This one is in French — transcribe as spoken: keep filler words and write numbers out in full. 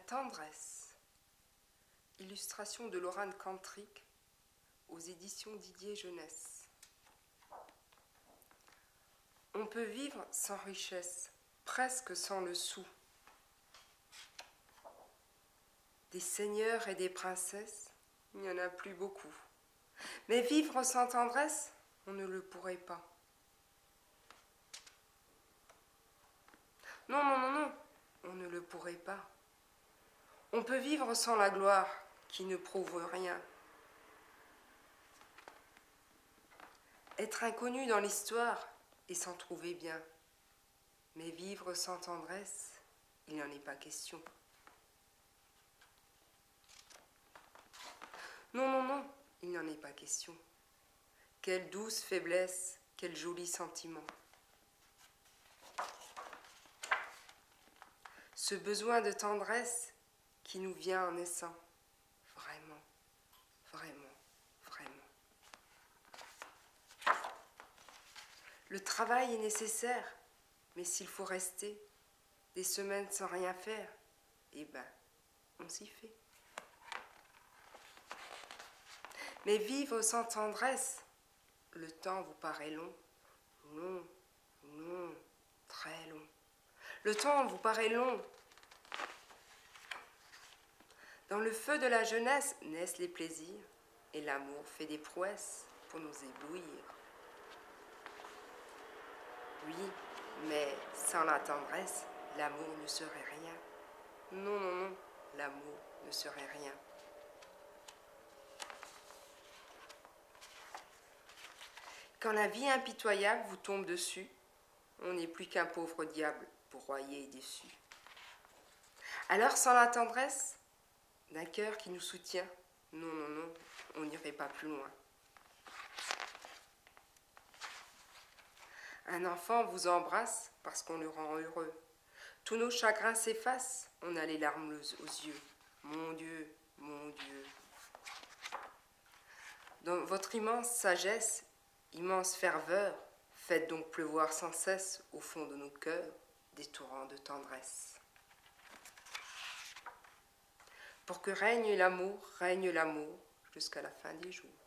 tendresse. Illustration de Laurent Cantric aux éditions Didier Jeunesse. On peut vivre sans richesse, presque sans le sou. Des seigneurs et des princesses, il n'y en a plus beaucoup. Mais vivre sans tendresse, on ne le pourrait pas. Non, non, non, non, on ne le pourrait pas. On peut vivre sans la gloire, qui ne prouve rien. Être inconnu dans l'histoire et s'en trouver bien. Mais vivre sans tendresse, il n'y en est pas question. Non, non, non, il n'y en est pas question. Quelle douce faiblesse, quel joli sentiment. Ce besoin de tendresse qui nous vient en naissant. Vraiment, vraiment, vraiment. Le travail est nécessaire, mais s'il faut rester des semaines sans rien faire, eh ben, on s'y fait. Mais vivre sans tendresse, le temps vous paraît long, long, long, très long. Le temps vous paraît long. Dans le feu de la jeunesse naissent les plaisirs, et l'amour fait des prouesses pour nous éblouir. Oui, mais sans la tendresse, l'amour ne serait rien. Non, non, non, l'amour ne serait rien. Quand la vie impitoyable vous tombe dessus, on n'est plus qu'un pauvre diable broyé et déçu. Alors sans la tendresse d'un cœur qui nous soutient, non, non, non, on n'irait pas plus loin. Un enfant vous embrasse parce qu'on le rend heureux. Tous nos chagrins s'effacent, on a les larmes aux yeux. Mon Dieu, mon Dieu. Dans votre immense sagesse, immense ferveur, faites donc pleuvoir sans cesse au fond de nos cœurs des torrents de tendresse. Pour que règne l'amour, règne l'amour jusqu'à la fin des jours.